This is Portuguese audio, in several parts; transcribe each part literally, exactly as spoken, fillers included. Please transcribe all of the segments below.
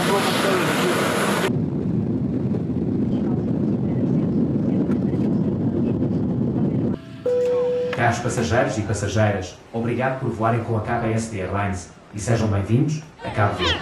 Caros passageiros e passageiras, obrigado por voarem com a K B S D Airlines e sejam bem-vindos a Cabo Verde.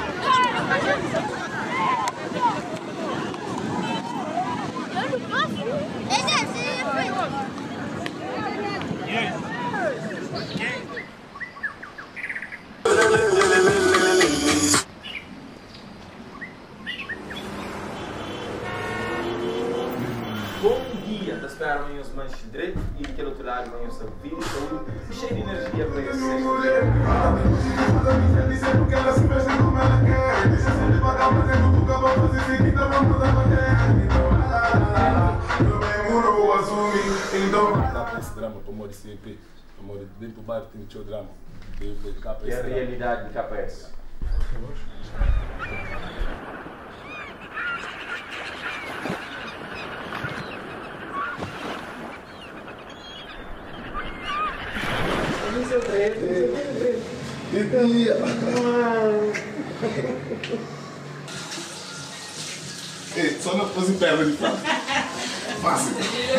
Bom dia! Te espero amanhã os manches direito e aquele outro lado amanhã saúde e saúde e cheio de energia para esse sexto. Dá para esse drama, para morrer C P, para morrer dentro do bairro tem o seu drama. É a realidade de K P S. Ei, só não pôs em perna de fato. Fácil.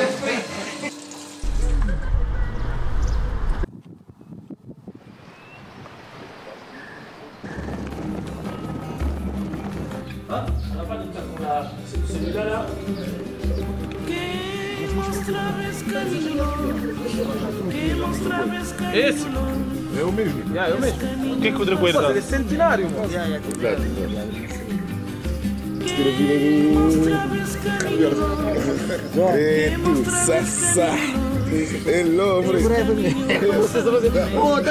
Ah, dapat kita pula segala. Esse? É o mesmo. Yeah, eu mesmo. O que é que o Dragoeiro dá? Ele é centenário, mano. Tira a vida do... Eto, Sassá. Hello, hombre. Oh, tá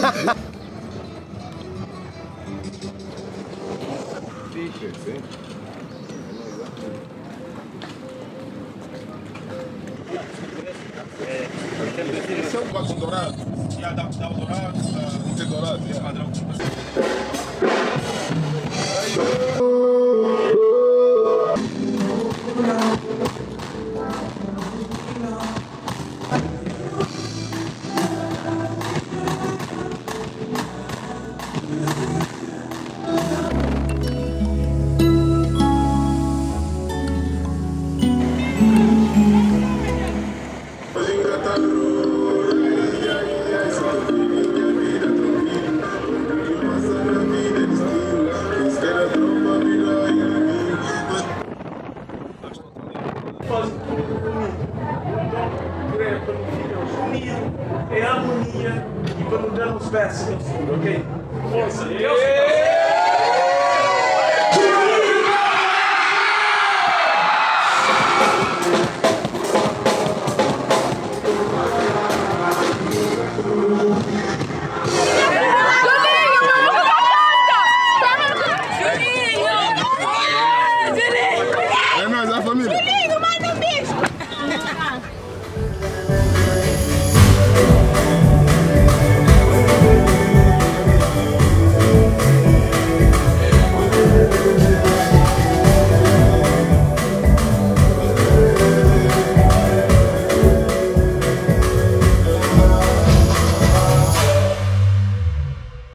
Esse é o quadro dourado? Já dá o dourado. Não tem dourado? É padrão. É harmonia e para mudar os versos no futuro, ok? Força!